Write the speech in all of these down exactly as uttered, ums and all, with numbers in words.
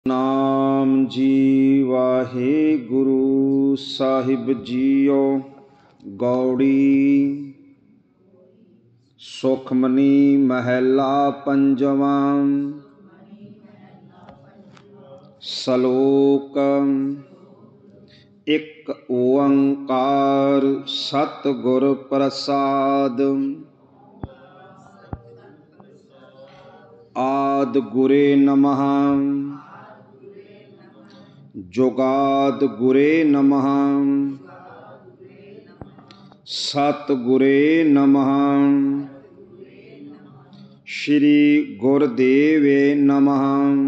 नाम जी वाहिगुरु साहिब जीओ। गौड़ी सुखमनी महला पंजवा। सलोक एक ओंकार सतगुर प्रसाद। आद गुरे नमः जुगाद गुरे नमः सतगुरे नमः श्री गुरदेवे नमः।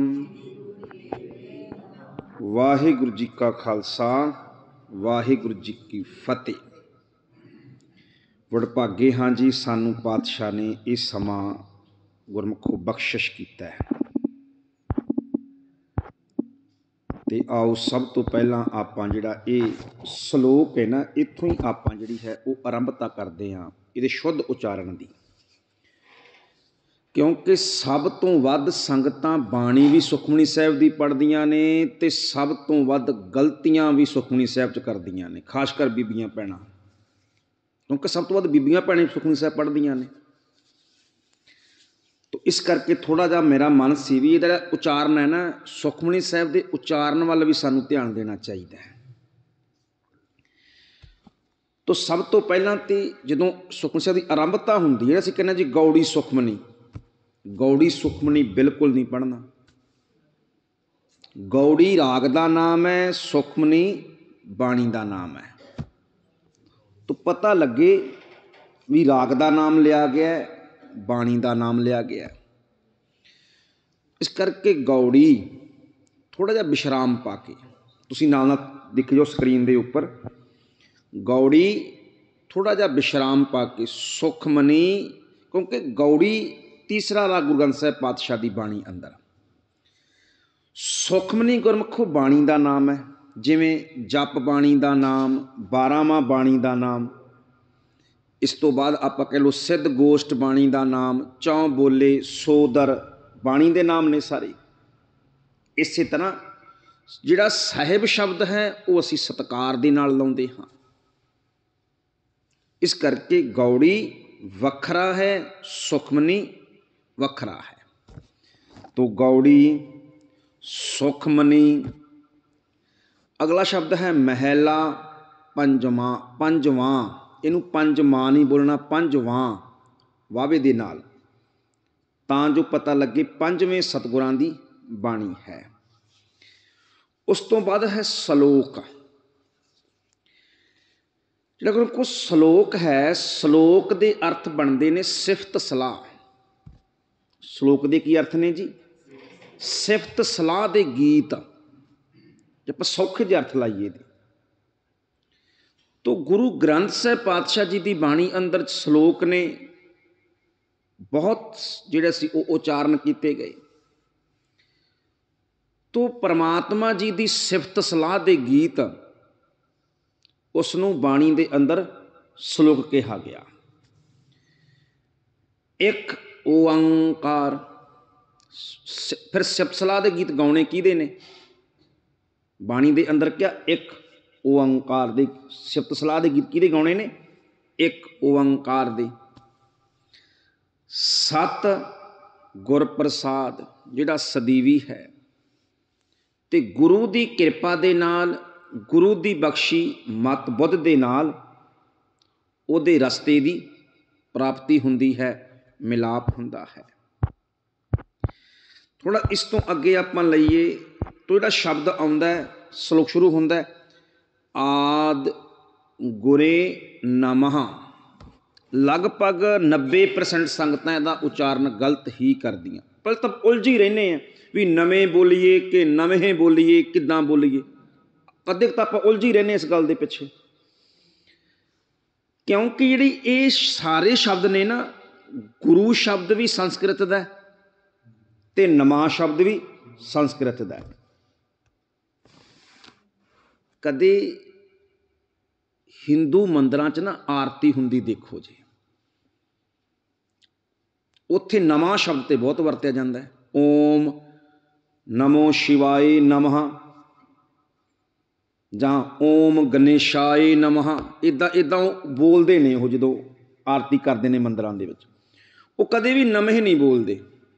वाहिगुरु जी का खालसा वाहिगुरु जी की फतेह। वडभागे हाँ जी सानू पातशाह ने ये समा गुरमुखों बख्शिश कीता है। ते आओ सब तो पहला आपां जिहड़ा ये सलोक है ना, इत्थों ही आपां जिहड़ी है वो आरंभता करते हाँ ये शुद्ध उचारण की, क्योंकि सब तो वध संगतां बाणी भी सुखमनी साहिब की पढ़दियां ने ते सब तो वध गलतियां भी सुखमनी साहिब च करदियां ने, खासकर बीबियां भैणां, क्योंकि सब तो वध बीबियां भैणां सुखमनी साहिब पढ़दियां ने। तो इस करके थोड़ा जा मेरा मन सी भी इहदा उचारण है ना, सुखमनी साहिब के उचारण वाल भी सानू ध्यान देना चाहिए। तो सब तो पहला तो जो सुखमनी साहिब की आरंभता होंदी है, असीं कहने जी गौड़ी सुखमनी, गौड़ी सुखमनी बिल्कुल नहीं पढ़ना। गौड़ी राग का नाम है, सुखमनी बाणी का नाम है। तो पता लगे भी राग का नाम लिया गया, बाणी का नाम लिया गया। इस करके गौड़ी थोड़ा जिहा विश्राम पा के तुसीं नाल नाल दिख जाओ स्क्रीन के उपर, गौड़ी थोड़ा जिहा विश्राम पा के सुखमनी, क्योंकि गौड़ी तीसरा राग गुरु ग्रंथ साहिब पातशाह की बाणी अंदर। सुखमनी गुरमुखों बाणी का नाम है, जिवें जप बाणी का नाम, बारांवां बाणी का नाम। इस तो बाद आपां कह लो सिद्ध गोष्ठ बाणी का नाम, चौं बोले सोदर बाणी के नाम ने सारे। इस तरह जिहड़ा साहिब शब्द है वो असीं सत्कार दे नाल लाउंदे हां। इस करके गौड़ी वखरा है, सुखमनी वखरा है। तो गौड़ी सुखमनी। अगला शब्द है महला पंजवां। पंजवां इनू पंजवां नहीं बोलना, पंजवां वावे दे नाल, तां जो पता लगे पंजवें सतगुरां दी बाणी है। उस तो बाद है सलोक। जिहड़ा गुरमुखो सलोक है, सलोक दे अर्थ बनते ने सिफत सलाह। सलोक दे की अर्थ ने जी? सिफत सलाह दे गीत। जे आपां सौखे जे अर्थ लाइए तो गुरु ग्रंथ साहिब पातशाह जी की बाणी अंदर सलोक ने बहुत जिहड़े सी उचारण किए गए। तो परमात्मा जी की सिफत सलाह के गीत उसनों बाणी के अंदर सलोक कहा गया। एक ओंकार, फिर सिफत सलाह के गीत गाने किहदे ने बाणी के अंदर? क्या एक ओंकार दे सिफत सलाह के गीत किहदे गाने ने? एक ओंकार दे। सत गुर प्रसाद जिहड़ा सदीवी है, ते गुरु की कृपा दे नाल, गुरु की बख्शी मत बुद्ध दे नाल उहदे रस्ते की प्राप्ति हुंदी है, मिलाप हुंदा है। थोड़ा इस तो अगे आपां लईए तो जिहड़ा शब्द आउंदा है, सलोक शुरू हुंदा है आद गुरे नमः। लगभग नब्बे परसेंट संगतां इहदा उचारण गलत ही करदियां। पहले तो उलझ ही रहने हैं भी नवें बोलीए कि नवें बोलीए, किद्दां बोलीए। कदे तो आपां उलझ ही रहने इस गल दे पिछे, क्योंकि जिहड़ी ये सारे शब्द ने ना, गुरु शब्द भी संस्कृत दा है ते नमा शब्द भी संस्कृत दा है। कदे हिंदू मंदिरां च ना आरती हुंदी देखो जी, उत्थे नमा शब्द ते बहुत वरत्या जाता है। ओम नमो शिवाय नमः ਜਾਂ ਓਮ ਗਣੇਸ਼ਾਏ ਨਮः ਇੱਦਾਂ ਇੱਦਾਂ ਉਹ ਬੋਲਦੇ ਨੇ। ਉਹ ਜਦੋਂ ਆਰਤੀ ਕਰਦੇ ਨੇ ਮੰਦਰਾਂ ਦੇ ਵਿੱਚ ਉਹ ਕਦੇ ਵੀ ਨਮः ਨਹੀਂ ਬੋਲਦੇ,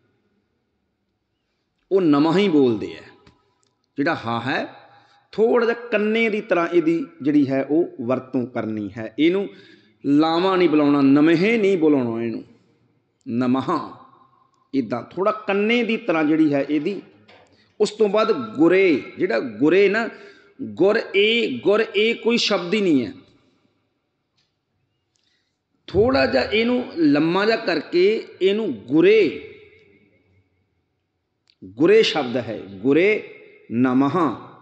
ਉਹ ਨਮः ਹੀ ਬੋਲਦੇ ਹੈ। ਜਿਹੜਾ ਹਾ ਹੈ ਥੋੜ੍ਹਾ ਜਿਹਾ ਕੰਨੇ ਦੀ ਤਰ੍ਹਾਂ ਇਹਦੀ ਜਿਹੜੀ ਹੈ ਉਹ ਵਰਤੋਂ ਕਰਨੀ ਹੈ। ਇਹਨੂੰ ਲਾਵਾਂ ਨਹੀਂ ਬੁਲਾਉਣਾ, ਨਮः ਨਹੀਂ ਬੁਲਾਉਣਾ ਇਹਨੂੰ, ਨਮः ਇੱਦਾਂ ਥੋੜ੍ਹਾ ਕੰਨੇ ਦੀ ਤਰ੍ਹਾਂ ਜਿਹੜੀ ਹੈ ਇਹਦੀ। ਉਸ ਤੋਂ ਬਾਅਦ ਗੁਰੇ, ਜਿਹੜਾ ਗੁਰੇ ਨਾ, ਗੁਰ ਇਹ ਗੁਰ ਇਹ ਕੋਈ ਸ਼ਬਦ ਹੀ ਨਹੀਂ ਹੈ। ਥੋੜ੍ਹਾ ਜਿਹਾ ਇਹਨੂੰ ਲੰਮਾ ਜਿਹਾ ਕਰਕੇ ਇਹਨੂੰ ਗੁਰੇ, ਗੁਰੇ ਸ਼ਬਦ ਹੈ। ਗੁਰੇ ਨਮः,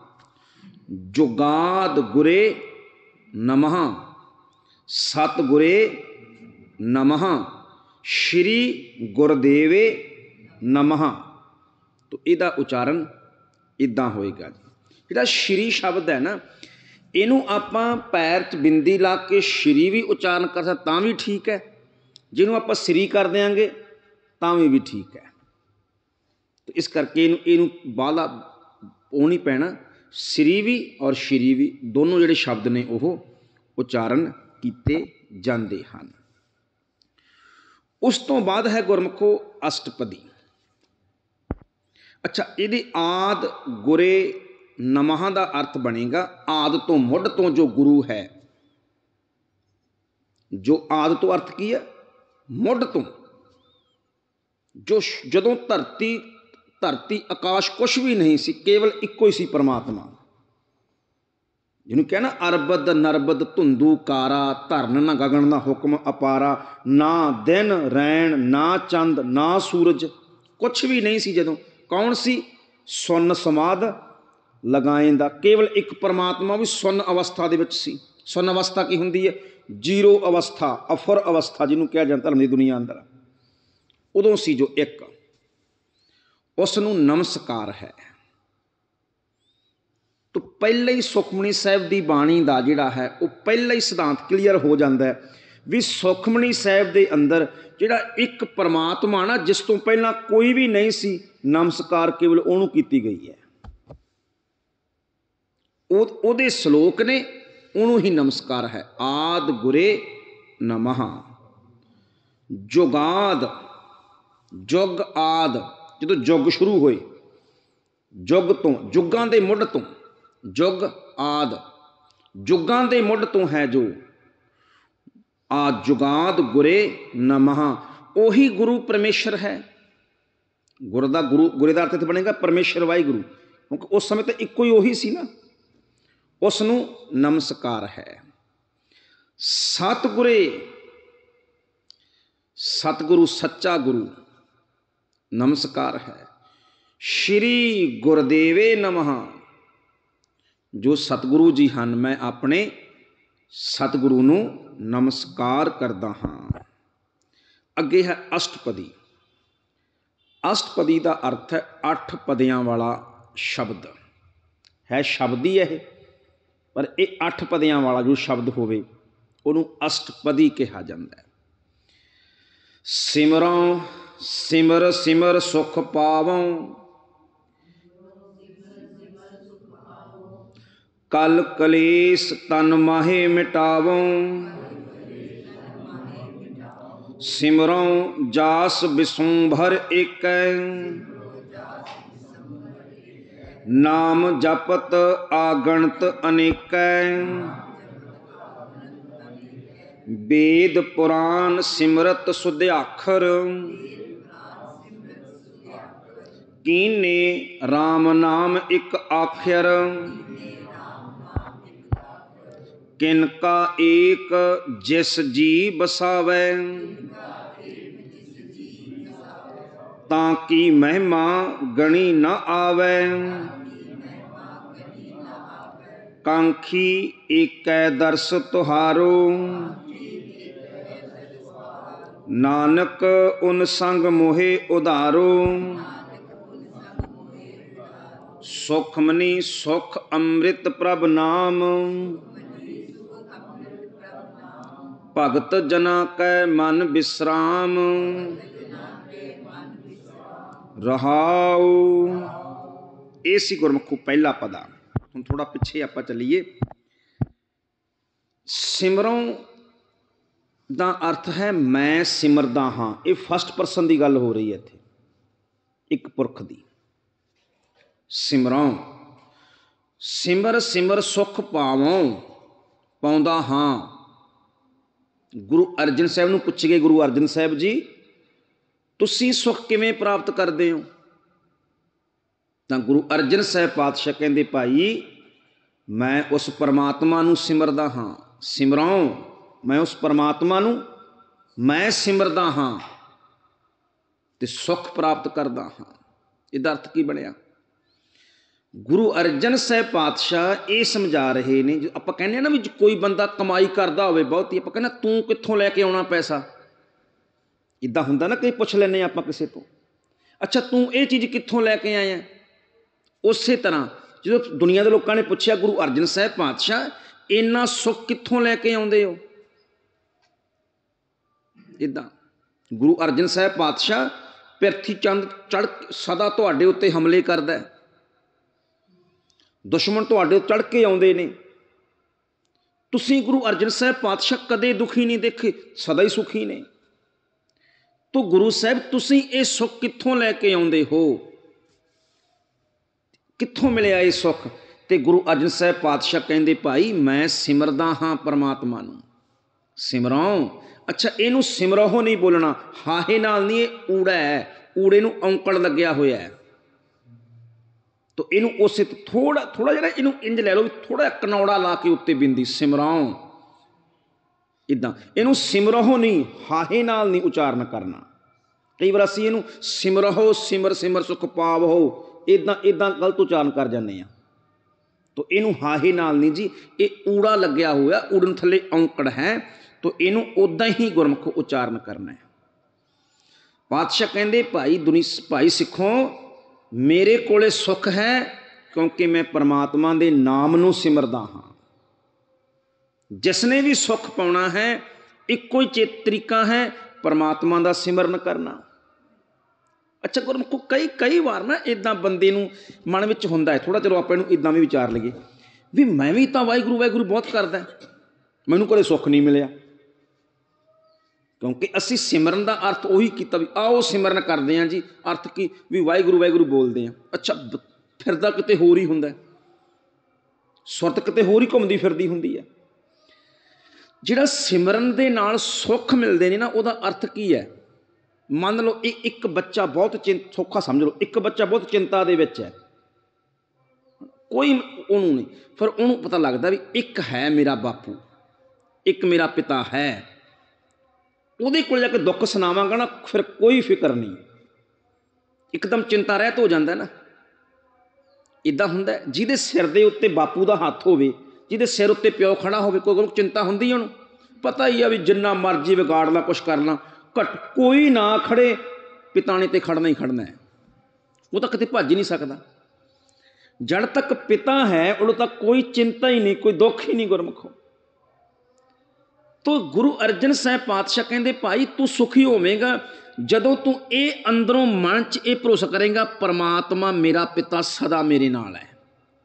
ਜੁਗਾਦ ਗੁਰੇ ਨਮः, ਸਤਿਗੁਰੇ ਨਮः, ਸ਼੍ਰੀ ਗੁਰਦੇਵੇ ਨਮः। ਤੋ ਇਹਦਾ ਉਚਾਰਨ ਇੱਦਾਂ ਹੋਏਗਾ ਜੀ। ਜਿਹੜਾ ਸ਼੍ਰੀ ਸ਼ਬਦ ਹੈ ਨਾ, ਇਹਨੂੰ ਆਪਾਂ ਪੈਰ 'ਚ ਬਿੰਦੀ ਲਾ ਕੇ ਸ਼੍ਰੀ ਵੀ ਉਚਾਰਨ ਕਰ ਸਕਦੇ ਤਾਂ ਵੀ ਠੀਕ ਹੈ, ਜਿਹਨੂੰ ਆਪਾਂ ਸ੍ਰੀ ਕਰ ਦਿਆਂਗੇ ਤਾਂ ਵੀ ਵੀ ਠੀਕ ਹੈ। ਤੇ ਇਸ ਕਰਕੇ ਇਹਨੂੰ ਇਹਨੂੰ ਬਾਹਲਾ ਉਹ ਨਹੀਂ ਪੈਣਾ, ਸ੍ਰੀ ਵੀ ਔਰ ਸ਼੍ਰੀ ਵੀ ਦੋਨੋਂ ਜਿਹੜੇ ਸ਼ਬਦ ਨੇ ਉਹ ਉਚਾਰਨ ਕੀਤੇ ਜਾਂਦੇ ਹਨ। ਉਸ ਤੋਂ ਬਾਅਦ ਹੈ ਗੁਰਮੁਖੋ ਅਸ਼ਟਪਦੀ। ਅੱਛਾ, ਇਹਦੇ ਆਦ ਗੁਰੇ ਨਮः ਦਾ ਅਰਥ ਬਣੇਗਾ ਆਦ ਤੋਂ, ਮੁੱਢ ਤੋਂ ਜੋ ਗੁਰੂ ਹੈ। ਜੋ ਆਦ ਤੋਂ ਅਰਥ ਕੀ ਹੈ? ਮੁੱਢ ਤੋਂ। ਜੋ ਜਦੋਂ ਧਰਤੀ ਧਰਤੀ ਆਕਾਸ਼ ਕੁਛ ਵੀ ਨਹੀਂ ਸੀ, ਕੇਵਲ ਇੱਕੋ ਹੀ ਸੀ ਪਰਮਾਤਮਾ, ਜਿਹਨੂੰ ਕਹਿਣਾ ਅਰਬਦ ਨਰਬਦ ਧੁੰਦੂ ਕਾਰਾ, ਧਰਨ ਨਾ ਗਗਨ ਨਾ ਹੁਕਮ ਅਪਾਰਾ, ਨਾ ਦਿਨ ਰੈਣ ਨਾ ਚੰਦ ਨਾ ਸੂਰਜ, ਕੁਛ ਵੀ ਨਹੀਂ ਸੀ ਜਦੋਂ। ਕੌਣ ਸੀ? ਸੁੰਨ ਸਮਾਧ ਲਗਾਏਂਦਾ, ਕੇਵਲ ਇੱਕ ਪਰਮਾਤਮਾ ਵੀ ਸੁੰਨ ਅਵਸਥਾ ਦੇ ਵਿੱਚ ਸੀ। ਸੁੰਨ ਅਵਸਥਾ ਕੀ ਹੁੰਦੀ ਹੈ? ਜੀਰੋ ਅਵਸਥਾ, ਅਫਰ ਅਵਸਥਾ ਜਿਹਨੂੰ ਕਿਹਾ ਜਾਂਦਾ ਧਰਮ ਦੀ ਦੁਨੀਆ ਅੰਦਰ, ਉਦੋਂ ਸੀ ਜੋ ਇੱਕ। ਉਸ ਨੂੰ ਨਮਸਕਾਰ ਹੈ। ਤੋ ਪਹਿਲਾਂ ਹੀ ਸੁਖਮਨੀ ਸਾਹਿਬ ਦੀ ਬਾਣੀ ਦਾ ਜਿਹੜਾ ਹੈ ਉਹ ਪਹਿਲਾਂ ਹੀ ਸਿਧਾਂਤ ਕਲੀਅਰ ਹੋ ਜਾਂਦਾ ਹੈ ਵੀ ਸੁਖਮਨੀ ਸਾਹਿਬ ਦੇ ਅੰਦਰ ਜਿਹੜਾ ਇੱਕ ਪਰਮਾਤਮਾ ਨਾ, ਜਿਸ ਤੋਂ ਪਹਿਲਾਂ ਕੋਈ ਵੀ ਨਹੀਂ ਸੀ, ਨਮਸਕਾਰ ਕੇਵਲ ਉਹਨੂੰ ਕੀਤੀ ਗਈ ਹੈ। ਉਹ ਉਹਦੇ ਸ਼ਲੋਕ ਨੇ, ਉਹਨੂੰ ਹੀ ਨਮਸਕਾਰ ਹੈ। ਆਦ ਗੁਰੇ ਨਮः, ਜੁਗਾਦ, ਜੁਗ ਆਦ, ਜਦੋਂ ਯੁੱਗ ਸ਼ੁਰੂ ਹੋਏ, ਯੁੱਗ ਤੋਂ, ਯੁੱਗਾਂ ਦੇ ਮੁੱਢ ਤੋਂ, ਜੁਗ ਆਦ, ਯੁੱਗਾਂ ਦੇ ਮੁੱਢ ਤੋਂ ਹੈ ਜੋ ਆ ਜੁਗਾਦ ਗੁਰੇ ਨਮः। ਉਹੀ ਗੁਰੂ ਪਰਮੇਸ਼ਰ ਹੈ। ਗੁਰ ਦਾ ਗੁਰੂ, ਗੁਰੇ ਦਾ ਅਰਥ ਬਣੇਗਾ ਪਰਮੇਸ਼ਰ ਵਾਹਿਗੁਰੂ, ਕਿਉਂਕਿ ਉਸ ਸਮੇਂ ਤਾਂ ਇੱਕੋ ਹੀ ਉਹੀ ਸੀ ਨਾ। ਉਸ ਨੂੰ ਨਮਸਕਾਰ ਹੈ। ਸਤਿਗੁਰੇ, ਸਤਿਗੁਰੂ ਸੱਚਾ ਗੁਰੂ, ਨਮਸਕਾਰ ਹੈ। ਸ਼੍ਰੀ ਗੁਰਦੇਵੇ ਨਮः, ਜੋ ਸਤਿਗੁਰੂ ਜੀ ਹਨ, ਮੈਂ ਆਪਣੇ ਸਤਿਗੁਰੂ ਨੂੰ ਨਮਸਕਾਰ ਕਰਦਾ ਹਾਂ। ਅੱਗੇ ਹੈ ਅਸ਼ਟਪਦੀ। ਅਸ਼ਟਪਦੀ ਦਾ ਅਰਥ ਹੈ ਅੱਠ ਪਦਿਆਂ ਵਾਲਾ ਸ਼ਬਦ ਹੈ। ਸ਼ਬਦ ਹੀ ਇਹ, ਪਰ ਇਹ ਅੱਠ ਪਦਿਆਂ ਵਾਲਾ ਜੋ ਸ਼ਬਦ ਹੋਵੇ ਉਹਨੂੰ ਅਸ਼ਟਪਦੀ ਕਿਹਾ ਜਾਂਦਾ ਹੈ। ਸਿਮਰੋਂ ਸਿਮਰ ਸਿਮਰ ਸੁਖ ਪਾਵੋਂ, ਕਲ ਕਲੇਸ਼ ਤਨ ਮਾਹੇ ਮਿਟਾਵੋਂ, ਸਿਮਰੋਂ ਜਾਸ ਬਿਸੁੰਭਰ ਏਕੈ, ਨਾਮ ਜਪਤ ਆਗਣਤ ਅਨੇਕੈ, ਵੇਦ ਪੁਰਾਨ ਸਿਮਰਤ ਸੁਧਿਆਖਰ, ਕੀਨੇ ਰਾਮ ਨਾਮ ਇੱਕ ਆਖਰ, ਕਿਨਕਾ ਏਕ ਜਿਸ ਜੀ ਬਸਾਵੈ, ਤਾਂ ਕੀ ਮਹਿਮਾ ਗਣੀ ਨ ਆਵੈ, ਕਾਂਖੀ ਏਕੈ ਦਰਸ ਤੁਹਾਰੋ, ਨਾਨਕ ਉਨ ਸੰਗ ਮੋਹਿ ਉਧਾਰੋ, ਸੁਖਮਨੀ ਸੁਖ ਅੰਮ੍ਰਿਤ ਪ੍ਰਭ ਨਾਮ, ਭਗਤ ਜਨਾ ਕੈ ਮਨ ਬਿਸਰਾਮ, ਰਹਾਉ। ਇਹ ਸੀ ਗੁਰਮੁਖੋ ਪਹਿਲਾ ਪਦਾ। ਹੁਣ ਥੋੜਾ ਪਿੱਛੇ ਆਪਾਂ ਚੱਲੀਏ। ਸਿਮਰੋਂ ਦਾ ਅਰਥ ਹੈ ਮੈਂ ਸਿਮਰਦਾ ਹਾਂ। ਇਹ ਫਸਟ ਪਰਸਨ ਦੀ ਗੱਲ ਹੋ ਰਹੀ ਹੈ ਇੱਥੇ, ਇੱਕ ਪੁਰਖ ਦੀ। ਸਿਮਰੋਂ, ਸਿਮਰ ਸਿਮਰ ਸੁਖ ਪਾਵੋਂ, ਪਾਉਂਦਾ ਹਾਂ। ਗੁਰੂ ਅਰਜਨ ਸਾਹਿਬ ਨੂੰ ਪੁੱਛ ਗਏ, ਗੁਰੂ ਅਰਜਨ ਸਾਹਿਬ ਜੀ ਤੁਸੀਂ ਸੁਖ ਕਿਵੇਂ ਪ੍ਰਾਪਤ ਕਰਦੇ ਹੋ? ਤਾਂ ਗੁਰੂ ਅਰਜਨ ਸਾਹਿਬ ਪਾਤਸ਼ਾਹ ਕਹਿੰਦੇ ਭਾਈ ਮੈਂ ਉਸ ਪਰਮਾਤਮਾ ਨੂੰ ਸਿਮਰਦਾ ਹਾਂ। ਸਿਮਰੋਂ, ਮੈਂ ਉਸ ਪਰਮਾਤਮਾ ਨੂੰ ਮੈਂ ਸਿਮਰਦਾ ਹਾਂ ਤੇ ਸੁੱਖ ਪ੍ਰਾਪਤ ਕਰਦਾ ਹਾਂ। ਇਹਦਾ ਅਰਥ ਕੀ ਬਣਿਆ? ਗੁਰੂ ਅਰਜਨ ਸਾਹਿਬ ਪਾਤਸ਼ਾਹ ਇਹ ਸਮਝਾ ਰਹੇ ਨੇ। ਜੋ ਆਪਾਂ ਕਹਿੰਦੇ ਹਾਂ ਨਾ ਵੀ ਕੋਈ ਬੰਦਾ ਕਮਾਈ ਕਰਦਾ ਹੋਵੇ ਬਹੁਤੀ, ਆਪਾਂ ਕਹਿੰਦੇ ਤੂੰ ਕਿੱਥੋਂ ਲੈ ਕੇ ਆਉਣਾ ਪੈਸਾ? ਇੱਦਾਂ ਹੁੰਦਾ ਨਾ, ਕਈ ਪੁੱਛ ਲੈਂਦੇ ਹਾਂ ਆਪਾਂ ਕਿਸੇ ਤੋਂ, ਅੱਛਾ ਤੂੰ ਇਹ ਚੀਜ਼ ਕਿੱਥੋਂ ਲੈ ਕੇ ਆਇਆ? ਉਸੇ ਤਰ੍ਹਾਂ ਜਦੋਂ ਦੁਨੀਆ ਦੇ ਲੋਕਾਂ ਨੇ ਪੁੱਛਿਆ ਗੁਰੂ ਅਰਜਨ ਸਾਹਿਬ ਪਾਤਸ਼ਾਹ ਇੰਨਾ ਸੁੱਖ ਕਿੱਥੋਂ ਲੈ ਕੇ ਆਉਂਦੇ ਹੋ? ਇੱਦਾਂ ਗੁਰੂ ਅਰਜਨ ਸਾਹਿਬ ਪਾਤਸ਼ਾਹ ਪਿਰਥੀ ਚੰਦ ਚੜ੍ਹ ਸਦਾ ਤੁਹਾਡੇ ਉੱਤੇ ਹਮਲੇ ਕਰਦਾ, ਦੁਸ਼ਮਣ ਤੁਹਾਡੇ ਉੱਤੇ ਚੜ੍ਹ ਕੇ ਆਉਂਦੇ ਨੇ। ਤੁਸੀਂ ਗੁਰੂ ਅਰਜਨ ਸਾਹਿਬ ਪਾਤਸ਼ਾਹ ਕਦੇ ਦੁਖੀ ਨਹੀਂ ਦੇਖੇ, ਸਦਾ ਹੀ ਸੁਖੀ ਨੇ। ਤੋ ਗੁਰੂ ਸਾਹਿਬ ਤੁਸੀਂ ਇਹ ਸੁੱਖ ਕਿੱਥੋਂ ਲੈ ਕੇ ਆਉਂਦੇ ਹੋ? ਕਿੱਥੋਂ ਮਿਲਿਆ ਇਹ ਸੁੱਖ? ਤੇ ਗੁਰੂ ਅਰਜਨ ਸਾਹਿਬ ਪਾਤਸ਼ਾਹ ਕਹਿੰਦੇ ਭਾਈ ਮੈਂ ਸਿਮਰਦਾ ਹਾਂ ਪਰਮਾਤਮਾ ਨੂੰ। ਸਿਮਰੋਂ, ਅੱਛਾ ਇਹਨੂੰ ਸਿਮਰੋਹ ਨਹੀਂ ਬੋਲਣਾ, ਹਾਹੇ ਨਾਲ ਨਹੀਂ, ਇਹ ਊੜਾ ਹੈ, ਊੜੇ ਨੂੰ ਔਂਕੜ ਲੱਗਿਆ ਹੋਇਆ ਹੈ। ਤੋ ਇਹਨੂੰ ਉਸੇ ਥੋੜਾ ਥੋੜਾ ਜਿਹੜਾ ਇਹਨੂੰ ਇੰਜ ਲੈ ਲਓ, ਥੋੜਾ ਕਨੌੜਾ ਲਾ ਕੇ ਉੱਤੇ ਬਿੰਦੀ, ਸਿਮਰੋਂ। ਇੱਦਾਂ ਇਹਨੂੰ ਸਿਮਰੋਹ ਨਹੀਂ, ਹਾਹੇ ਨਾਲ ਨਹੀਂ ਉਚਾਰਨ ਕਰਨਾ। ਕਈ ਵਾਰ ਅਸੀਂ ਇਹਨੂੰ ਸਿਮਰੋਹ ਸਿਮਰ ਸਿਮਰ ਸੁਖ ਪਾਵੋ ਇੱਦਾਂ ਇੱਦਾਂ ਗਲਤ ਉਚਾਰਨ ਕਰ ਜਾਂਦੇ ਹਾਂ। ਤੋ ਇਹਨੂੰ ਹਾਹੇ ਨਾਲ ਨਹੀਂ ਜੀ, ਇਹ ਊੜਾ ਲੱਗਿਆ ਹੋਇਆ, ਊੜਨ ਥੱਲੇ ਔਂਕੜ ਹੈ, ਤੋ ਇਹਨੂੰ ਉੱਦਾਂ ਹੀ ਗੁਰਮੁਖ ਉਚਾਰਨ ਕਰਨਾ ਹੈ। ਪਾਤਸ਼ਾਹ ਕਹਿੰਦੇ ਭਾਈ ਦੁਨੀ ਭਾਈ ਸਿੱਖੋ ਮੇਰੇ ਕੋਲੇ ਸੁੱਖ ਹੈ ਕਿਉਂਕਿ ਮੈਂ ਪਰਮਾਤਮਾ ਦੇ ਨਾਮ ਨੂੰ ਸਿਮਰਦਾ ਹਾਂ। ਜਿਸ ਨੇ ਵੀ ਸੁੱਖ ਪਾਉਣਾ ਹੈ ਇੱਕੋ ਹੀ ਤਰੀਕਾ ਹੈ, ਪਰਮਾਤਮਾ ਦਾ ਸਿਮਰਨ ਕਰਨਾ। ਅੱਛਾ ਗੁਰਮੁਖੋ ਕਈ ਕਈ ਵਾਰ ਨਾ ਇੱਦਾਂ ਬੰਦੇ ਨੂੰ ਮਨ ਵਿੱਚ ਹੁੰਦਾ ਹੈ ਥੋੜ੍ਹਾ, ਚਲੋ ਆਪਾਂ ਇਹਨੂੰ ਇੱਦਾਂ ਵੀ ਵਿਚਾਰ ਲਈਏ ਵੀ ਮੈਂ ਵੀ ਤਾਂ ਵਾਹਿਗੁਰੂ ਵਾਹਿਗੁਰੂ ਬਹੁਤ ਕਰਦਾ, ਮੈਨੂੰ ਕਦੇ ਸੁੱਖ ਨਹੀਂ ਮਿਲਿਆ। ਕਿਉਂਕਿ ਅਸੀਂ ਸਿਮਰਨ ਦਾ ਅਰਥ ਉਹੀ ਕੀਤਾ ਵੀ ਆਓ ਸਿਮਰਨ ਕਰਦੇ ਹਾਂ ਜੀ, ਅਰਥ ਕੀ ਵੀ ਵਾਹਿਗੁਰੂ ਵਾਹਿਗੁਰੂ ਬੋਲਦੇ ਹਾਂ। ਅੱਛਾ ਫਿਰਦਾ ਕਿਤੇ ਹੋਰ ਹੀ ਹੁੰਦਾ, ਸੁਰਤ ਕਿਤੇ ਹੋਰ ਹੀ ਘੁੰਮਦੀ ਫਿਰਦੀ ਹੁੰਦੀ ਹੈ। ਜਿਹੜਾ ਸਿਮਰਨ ਦੇ ਨਾਲ ਸੁੱਖ ਮਿਲਦੇ ਨੇ ਨਾ, ਉਹਦਾ ਅਰਥ ਕੀ ਹੈ? ਮੰਨ ਲਓ ਇਹ ਇੱਕ ਬੱਚਾ ਬਹੁਤ ਚਿੰ ਸੌਖਾ ਸਮਝ ਲਓ, ਇੱਕ ਬੱਚਾ ਬਹੁਤ ਚਿੰਤਾ ਦੇ ਵਿੱਚ ਹੈ, ਕੋਈ ਉਹਨੂੰ ਨਹੀਂ, ਫਿਰ ਉਹਨੂੰ ਪਤਾ ਲੱਗਦਾ ਵੀ ਇੱਕ ਹੈ ਮੇਰਾ ਬਾਪੂ, ਇੱਕ ਮੇਰਾ ਪਿਤਾ ਹੈ, ਉਹਦੇ ਕੋਲ ਜਾ ਕੇ ਦੁੱਖ ਸੁਣਾਵਾਂਗਾ ਨਾ, ਫਿਰ ਕੋਈ ਫਿਕਰ ਨਹੀਂ, ਇੱਕਦਮ ਚਿੰਤਾ ਰਹਿਤ ਹੋ ਜਾਂਦਾ ਨਾ। ਇੱਦਾਂ ਹੁੰਦਾ ਜਿਹਦੇ ਸਿਰ ਦੇ ਉੱਤੇ ਬਾਪੂ ਦਾ ਹੱਥ ਹੋਵੇ, ਜਿਹਦੇ ਸਿਰ ਉੱਤੇ ਪਿਓ ਖੜਾ ਹੋਵੇ, ਕੋਈ ਚਿੰਤਾ ਹੁੰਦੀ ਉਹਨੂੰ ਪਤਾ ਹੀ ਆ ਵੀ ਜਿੰਨਾ ਮਰਜ਼ੀ ਵਿਗਾੜ ਲਾ, ਕੁਛ ਕਰ ਲਾ, ਘੱਟ ਕੋਈ ਨਾ ਖੜੇ, ਪਿਤਾ ਨੇ ਤੇ ਖੜਨਾ ਹੀ ਖੜਨਾ ਹੈ, ਉਹ ਤਾਂ ਕਿਤੇ ਭੱਜ ਨਹੀਂ ਸਕਦਾ। ਜਦ ਤੱਕ ਪਿਤਾ ਹੈ ਉਦੋਂ ਤੱਕ ਕੋਈ ਚਿੰਤਾ ਹੀ ਨਹੀਂ, ਕੋਈ ਦੁੱਖ ਹੀ ਨਹੀਂ ਗੁਰਮੁਖੋ। ਤੋ ਗੁਰੂ ਅਰਜਨ ਸਾਹਿਬ ਪਾਤਸ਼ਾਹ ਕਹਿੰਦੇ ਭਾਈ ਤੂੰ ਸੁਖੀ ਹੋਵੇਂਗਾ ਜਦੋਂ ਤੂੰ ਇਹ ਅੰਦਰੋਂ ਮਨ 'ਚ ਇਹ ਭਰੋਸਾ ਕਰੇਂਗਾ ਪਰਮਾਤਮਾ ਮੇਰਾ ਪਿਤਾ ਸਦਾ ਮੇਰੇ ਨਾਲ ਹੈ।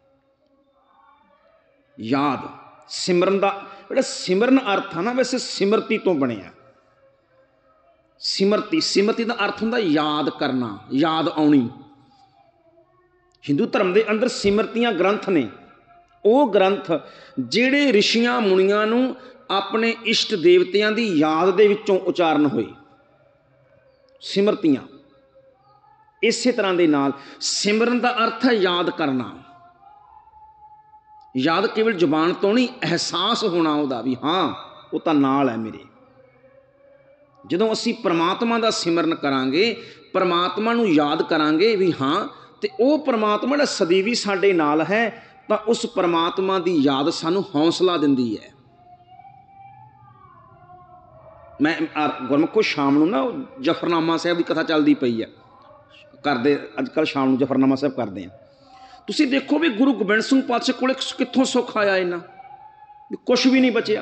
ਯਾਦ ਸਿਮਰਨ ਦਾ ਜਿਹੜਾ ਸਿਮਰਨ ਅਰਥ ਆ ਨਾ, ਵੈਸੇ ਸਿਮਰਤੀ ਤੋਂ ਬਣਿਆ। ਸਿਮਰਤੀ ਸਿਮਰਤੀ ਦਾ ਅਰਥ ਹੁੰਦਾ ਯਾਦ ਕਰਨਾ, ਯਾਦ ਆਉਣੀ। ਹਿੰਦੂ ਧਰਮ ਦੇ ਅੰਦਰ ਸਿਮਰਤੀਆਂ ਗ੍ਰੰਥ ਨੇ, ਉਹ ਗ੍ਰੰਥ ਜਿਹੜੇ ਰਿਸ਼ੀਆਂ ਮੁਨੀਆਂ ਨੂੰ ਆਪਣੇ ਇਸ਼ਟ ਦੇਵਤਿਆਂ ਦੀ ਯਾਦ ਦੇ ਵਿੱਚੋਂ ਉਚਾਰਨ ਹੋਏ, ਸਿਮਰਤੀਆਂ। ਇਸੇ ਤਰ੍ਹਾਂ ਦੇ ਨਾਲ ਸਿਮਰਨ ਦਾ ਅਰਥ ਹੈ ਯਾਦ ਕਰਨਾ। ਯਾਦ ਕੇਵਲ ਜ਼ੁਬਾਨ ਤੋਂ ਨਹੀਂ, ਅਹਿਸਾਸ ਹੋਣਾ ਉਹਦਾ ਵੀ ਹਾਂ ਉਹ ਤਾਂ ਨਾਲ ਹੈ ਮੇਰੇ। ਜਦੋਂ ਅਸੀਂ ਪਰਮਾਤਮਾ ਦਾ ਸਿਮਰਨ ਕਰਾਂਗੇ, ਪਰਮਾਤਮਾ ਨੂੰ ਯਾਦ ਕਰਾਂਗੇ ਵੀ ਹਾਂ, ਤੇ ਉਹ ਪਰਮਾਤਮਾ ਜਿਹੜਾ ਸਦੀਵੀ ਸਾਡੇ ਨਾਲ ਹੈ, ਤਾਂ ਉਸ ਪਰਮਾਤਮਾ ਦੀ ਯਾਦ ਸਾਨੂੰ ਹੌਸਲਾ ਦਿੰਦੀ ਹੈ। ਮੈਂ ਗੁਰਮੁਖੋ ਸ਼ਾਮ ਨੂੰ ਨਾ ਜਫਰਨਾਮਾ ਸਾਹਿਬ ਦੀ ਕਥਾ ਚੱਲਦੀ ਪਈ ਹੈ, ਕਰਦੇ ਅੱਜ ਕੱਲ੍ਹ ਸ਼ਾਮ ਨੂੰ ਜਫਰਨਾਮਾ ਸਾਹਿਬ ਕਰਦੇ ਹਾਂ। ਤੁਸੀਂ ਦੇਖੋ ਵੀ ਗੁਰੂ ਗੋਬਿੰਦ ਸਿੰਘ ਪਾਤਸ਼ਾਹ ਕੋਲ ਕਿੱਥੋਂ ਸੁੱਖ ਆਇਆ, ਇਹਨਾਂ ਵੀ ਕੁਛ ਵੀ ਨਹੀਂ ਬਚਿਆ,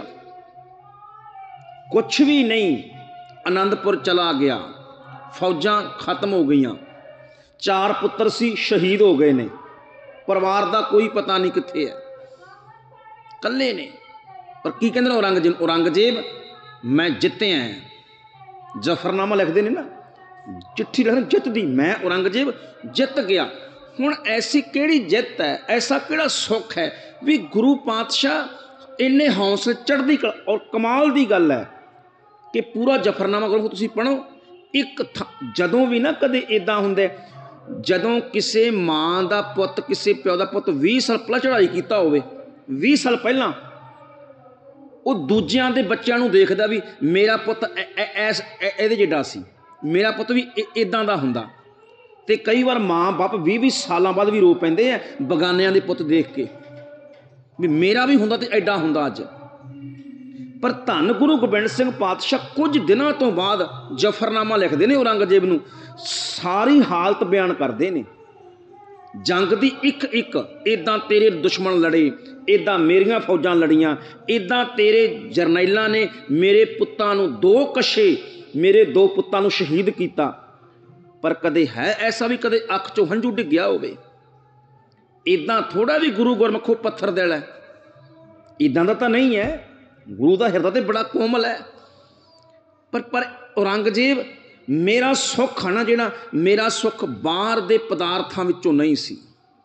ਕੁਛ ਵੀ ਨਹੀਂ। ਆਨੰਦਪੁਰ ਚਲਾ ਗਿਆ, ਫੌਜਾਂ ਖਤਮ ਹੋ ਗਈਆਂ, ਚਾਰ ਪੁੱਤਰ ਸੀ ਸ਼ਹੀਦ ਹੋ ਗਏ ਨੇ, ਪਰਿਵਾਰ ਦਾ ਕੋਈ ਪਤਾ ਨਹੀਂ ਕਿੱਥੇ ਹੈ, ਇਕੱਲੇ ਨੇ। ਪਰ ਕੀ ਕਹਿੰਦੇ ਨੇ ਔਰੰਗਜ਼ੇਬ, ਔਰੰਗਜ਼ੇਬ ਮੈਂ ਜਿੱਤਿਆ। ਜ਼ਫਰਨਾਮਾ ਲਿਖਦੇ ਨੇ ਨਾ, ਚਿੱਠੀ ਲਿਖਦੇ ਜਿੱਤ ਦੀ, ਮੈਂ ਔਰੰਗਜ਼ੇਬ ਜਿੱਤ ਗਿਆ। ਹੁਣ ਐਸੀ ਕਿਹੜੀ ਜਿੱਤ ਹੈ, ਐਸਾ ਕਿਹੜਾ ਸੁੱਖ ਹੈ ਵੀ ਗੁਰੂ ਪਾਤਸ਼ਾਹ ਇੰਨੇ ਹੌਸਲੇ, ਚੜ੍ਹਦੀ ਕਲਾ। ਔਰ ਕਮਾਲ ਦੀ ਗੱਲ ਹੈ ਕਿ ਪੂਰਾ ਜ਼ਫਰਨਾਮਾ ਕਰੋ ਤੁਸੀਂ ਪੜ੍ਹੋ, ਇੱਕ ਜਦੋਂ ਵੀ ਨਾ ਕਦੇ ਇੱਦਾਂ ਹੁੰਦਾ, ਜਦੋਂ ਕਿਸੇ ਮਾਂ ਦਾ ਪੁੱਤ, ਕਿਸੇ ਪਿਓ ਦਾ ਪੁੱਤ ਵੀਹ ਸਾਲ ਪਹਿਲਾਂ ਚੜ੍ਹਾਈ ਕੀਤਾ ਹੋਵੇ, ਵੀਹ ਸਾਲ ਪਹਿਲਾਂ, ਉਹ ਦੂਜਿਆਂ ਦੇ ਬੱਚਿਆਂ ਨੂੰ ਦੇਖਦਾ ਵੀ ਮੇਰਾ ਪੁੱਤ ਐਸ ਇਹਦੇ ਜਿੱਡਾ ਸੀ, ਮੇਰਾ ਪੁੱਤ ਵੀ ਇੱਦਾਂ ਦਾ ਹੁੰਦਾ। ਅਤੇ ਕਈ ਵਾਰ ਮਾਂ ਬਾਪ ਵੀਹ ਵੀਹ ਸਾਲਾਂ ਬਾਅਦ ਵੀ ਰੋ ਪੈਂਦੇ ਆ ਬਗਾਨਿਆਂ ਦੇ ਪੁੱਤ ਦੇਖ ਕੇ ਵੀ ਮੇਰਾ ਵੀ ਹੁੰਦਾ ਤੇ ਐਡਾ ਹੁੰਦਾ ਅੱਜ। ਪਰ ਧੰਨ ਗੁਰੂ ਗੋਬਿੰਦ ਸਿੰਘ ਪਾਤਸ਼ਾਹ ਕੁਝ ਦਿਨਾਂ ਤੋਂ ਬਾਅਦ ਜ਼ਫਰਨਾਮਾ ਲਿਖਦੇ ਨੇ ਔਰੰਗਜ਼ੇਬ ਨੂੰ, ਸਾਰੀ ਹਾਲਤ ਬਿਆਨ ਕਰਦੇ ਨੇ ਜੰਗ ਦੀ, ਇੱਕ ਇੱਕ ਇੱਦਾਂ ਤੇਰੇ ਦੁਸ਼ਮਣ ਲੜੇ, ਇੱਦਾਂ ਮੇਰੀਆਂ ਫੌਜਾਂ ਲੜੀਆਂ, ਇੱਦਾਂ ਤੇਰੇ ਜਰਨੈਲਾਂ ਨੇ ਮੇਰੇ ਪੁੱਤਾਂ ਨੂੰ ਦੋ ਕੱਛੇ, ਮੇਰੇ ਦੋ ਪੁੱਤਾਂ ਨੂੰ ਸ਼ਹੀਦ ਕੀਤਾ। ਪਰ ਕਦੇ ਹੈ ਐਸਾ ਵੀ ਕਦੇ ਅੱਖ 'ਚੋਂ ਹੰਝੂ ਡਿੱਗਿਆ ਹੋਵੇ? ਇੱਦਾਂ ਥੋੜ੍ਹਾ ਵੀ ਗੁਰੂ ਗੁਰਮੁਖੋਂ ਪੱਥਰ ਦਿਲ ਹੈ, ਇੱਦਾਂ ਦਾ ਤਾਂ ਨਹੀਂ ਹੈ। ਗੁਰੂ ਦਾ ਹਿਰਦਾ ਤੇ ਬੜਾ ਕੋਮਲ ਹੈ। ਪਰ ਪਰ ਔਰੰਗਜ਼ੇਬ, ਮੇਰਾ ਸੁੱਖ ਹੈ ਨਾ ਜਿਹੜਾ, ਮੇਰਾ ਸੁੱਖ ਬਾਹਰ ਦੇ ਪਦਾਰਥਾਂ ਵਿੱਚੋਂ ਨਹੀਂ ਸੀ।